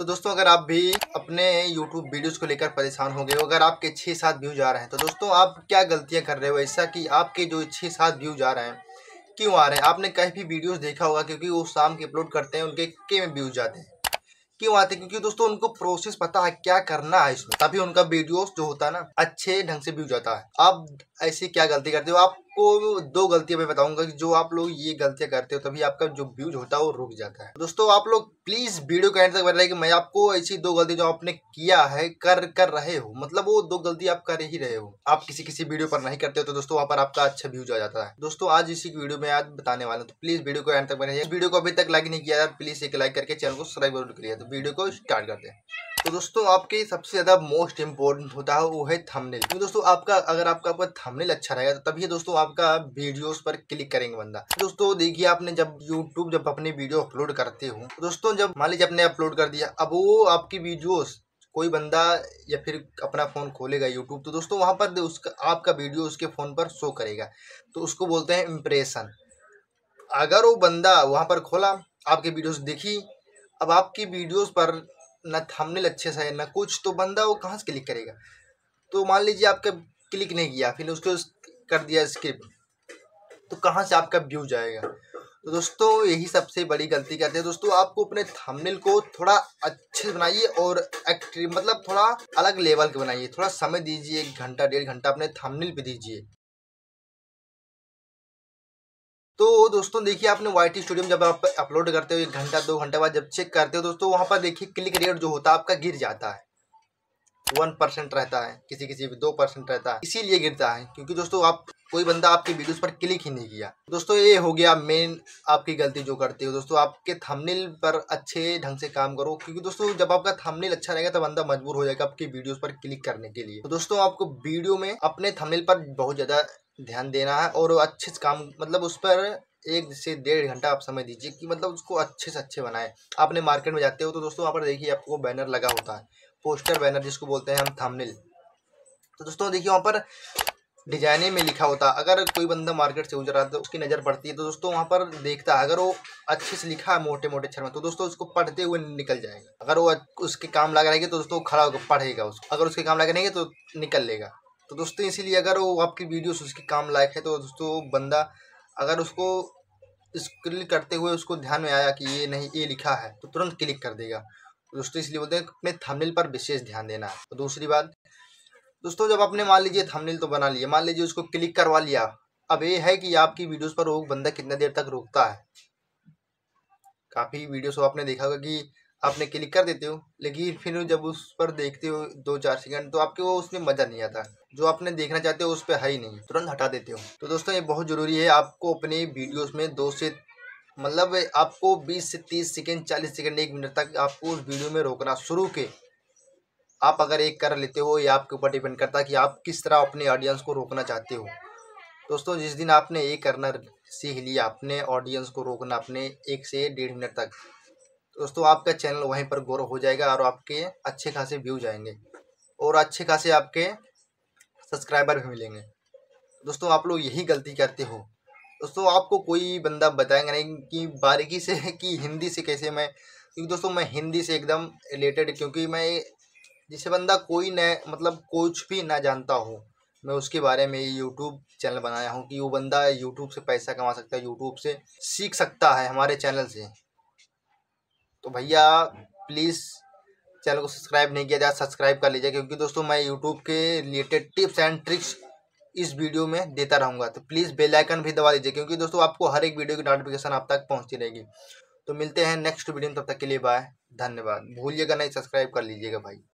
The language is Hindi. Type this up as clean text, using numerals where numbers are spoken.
तो दोस्तों अगर आप भी अपने YouTube वीडियोस को लेकर परेशान हो गए हो, अगर आपके 6-7 व्यूज आ रहे हैं, तो दोस्तों आप क्या गलतियां कर रहे हो ऐसा कि आपके जो 6-7 व्यूज आ रहे हैं क्यों आ रहे हैं? आपने कहीं भी वीडियोस देखा होगा, क्योंकि वो शाम के अपलोड करते हैं, उनके के में व्यूज आते हैं। क्यों आते हैं? क्योंकि दोस्तों उनको प्रोसेस पता है क्या करना है इसमें, तभी उनका वीडियोस जो होता है ना अच्छे ढंग से व्यूज आता है। आप ऐसी क्या गलती करते हो? आपको 2 गलतियां मैं बताऊंगा कि जो आप लोग ये गलतियां करते हो तभी आपका जो व्यूज होता है वो रुक जाता है। दोस्तों आप लोग प्लीज वीडियो के एंड तक बने रहिए कि मैं आपको ऐसी 2 गलती जो आपने किया है कर रहे हो, मतलब वो 2 गलती आप कर ही रहे हो, आप किसी वीडियो पर नहीं करते हो, तो दोस्तों वहाँ पर आपका अच्छा व्यूज आ जाता है। दोस्तों आज इसी वीडियो में आज बताने वाला हूँ, तो प्लीज वीडियो को एंड तक बने रहिए। वीडियो को अभी तक लाइक नहीं किया यार, प्लीज एक लाइक करके चैनल को सब्सक्राइब जरूर करिए। तो वीडियो को स्टार्ट करते हैं। तो दोस्तों आपके सबसे ज्यादा मोस्ट इंपोर्टेंट होता है वो है थंबनेल। तो दोस्तों अगर आपका थंबनेल अच्छा रहेगा तो तभी दोस्तों आपका वीडियोस पर क्लिक करेंगे बंदा। दोस्तों देखिए, आपने जब अपनी वीडियो अपलोड करते हो, तो दोस्तों जब मान लीजिए आपने अपलोड कर दिया, अब वो आपकी वीडियोस कोई बंदा या फिर अपना फोन खोलेगा यूट्यूब, तो दोस्तों वहां पर उसका आपका वीडियो उसके फोन पर शो करेगा, तो उसको बोलते हैं इम्प्रेशन। अगर वो बंदा वहां पर खोला, आपके वीडियोस देखी, अब आपकी वीडियोस पर ना थंबनेल अच्छे से है ना कुछ, तो बंदा वो कहाँ से क्लिक करेगा? तो मान लीजिए आपका क्लिक नहीं किया, फिर उसको कर दिया स्किप, तो कहाँ से आपका व्यू जाएगा? तो दोस्तों यही सबसे बड़ी गलती करते हैं। दोस्तों आपको अपने थंबनेल को थोड़ा अच्छे से बनाइए और मतलब थोड़ा अलग लेवल के बनाइए, थोड़ा समय दीजिए, 1 घंटा 1.5 घंटा अपने थंबनेल पे दीजिए। तो दोस्तों देखिए, आपने YT स्टूडियो में जब आप अपलोड करते हो 1 घंटा 2 घंटे बाद जब चेक करते हो दोस्तों, वहां पर देखिए क्लिक रेट जो होता है आपका गिर जाता है, 1% रहता है, किसी 2% रहता है। इसीलिए गिरता है क्योंकि दोस्तों आप कोई बंदा आपकी वीडियोस पर क्लिक ही नहीं किया। दोस्तों ये हो गया मेन आपकी गलती जो करते हो। दोस्तों आपके थंबनेल पर अच्छे ढंग से काम करो, क्योंकि दोस्तों जब आपका थंबनेल अच्छा रहेगा तो बंदा मजबूर हो जाएगा आपकी वीडियोस पर क्लिक करने के लिए। तो दोस्तों आपको वीडियो में अपने थंबनेल पर बहुत ज्यादा ध्यान देना है और अच्छे से काम, मतलब उस पर 1 से 1.5 घंटा आप समय दीजिए कि मतलब उसको अच्छे से अच्छे बनाए। आपने मार्केट में जाते हो तो दोस्तों वहाँ पर देखिए आपको बैनर लगा होता है, पोस्टर बैनर जिसको बोलते हैं हम थंबनेल। तो दोस्तों देखिए वहाँ पर डिजाइने में लिखा होता है, अगर कोई बंदा मार्केट से गुजर रहा है तो उसकी नज़र पड़ती है, तो दोस्तों वहाँ पर देखता है, अगर वो अच्छे से लिखा है मोटे मोटे अक्षर में, तो दोस्तों उसको पढ़ते हुए निकल जाएगा। अगर वो उसके काम लग रहेगी तो दोस्तों खड़ा होकर पढ़ेगा उसको, अगर उसके काम लग रहेंगे तो निकल लेगा। तो दोस्तों इसीलिए अगर वो आपकी वीडियो उसके काम लायक है तो दोस्तों बंदा अगर उसको स्क्रोल करते हुए उसको ध्यान में आया कि ये नहीं ये लिखा है, तो तुरंत क्लिक कर देगा। दोस्तों इसलिए बोलते हैं अपने थंबनेल पर विशेष ध्यान देना है। तो दूसरी बात दोस्तों, जब आपने मान लीजिए थंबनेल तो बना लिया, मान लीजिए उसको क्लिक करवा लिया, अब ये है कि आपकी वीडियोस पर वो बंदा कितना देर तक रुकता है। काफी वीडियोस को आपने देखा होगा कि आपने क्लिक कर देते हो, लेकिन फिर जब उस पर देखते हो 2-4 सेकंड तो आपके वो उसमें मजा नहीं आता, जो आपने देखना चाहते हो उस पर है ही नहीं, तुरंत हटा देते हो। तो दोस्तों ये बहुत जरूरी है, आपको अपने वीडियोस में 2 से मतलब आपको 20 से 30 सेकंड 40 सेकंड 1 मिनट तक आपको उस वीडियो में रोकना शुरू के। आप अगर एक कर लेते हो, ये आपके ऊपर डिपेंड करता है कि आप किस तरह अपने ऑडियंस को रोकना चाहते हो। दोस्तों जिस दिन आपने ये करना सीख लिया, अपने ऑडियंस को रोकना अपने 1 से 1.5 मिनट तक, दोस्तों आपका चैनल वहीं पर ग्रो हो जाएगा और आपके अच्छे खासे व्यूज आएंगे और अच्छे खासे आपके सब्सक्राइबर भी मिलेंगे। दोस्तों आप लोग यही गलती करते हो। दोस्तों आपको कोई बंदा बताएंगे नहीं कि बारीकी से कि हिंदी से कैसे मैं, क्योंकि दोस्तों मैं हिंदी से एकदम रिलेटेड, क्योंकि मैं जिसे बंदा कोई न मतलब कुछ भी ना जानता हो, मैं उसके बारे में यूट्यूब चैनल बनाया हूँ कि वो बंदा यूट्यूब से पैसा कमा सकता है, यूट्यूब से सीख सकता है हमारे चैनल से। तो भैया प्लीज़ चैनल को सब्सक्राइब नहीं किया जाए, सब्सक्राइब कर लीजिए, क्योंकि दोस्तों मैं यूट्यूब के रिलेटेड टिप्स एंड ट्रिक्स इस वीडियो में देता रहूँगा। तो प्लीज़ बेल आइकन भी दबा लीजिए, क्योंकि दोस्तों आपको हर एक वीडियो की नोटिफिकेशन आप तक पहुँचती रहेगी। तो मिलते हैं नेक्स्ट वीडियो में, तब तक के लिए बाय, धन्यवाद। भूलिएगा नहीं, सब्सक्राइब कर लीजिएगा भाई।